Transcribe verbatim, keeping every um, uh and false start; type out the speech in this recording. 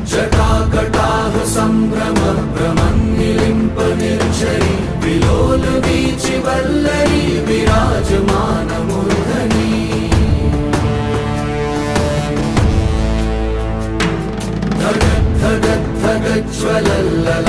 जटाकटाह सम्भ्रम भ्रमन्निलिम्प निर्झरी विलोल वीचि वल्लरी विराजमान मूर्धनि धगत् धगत् धगज्ज्वलल्ललाट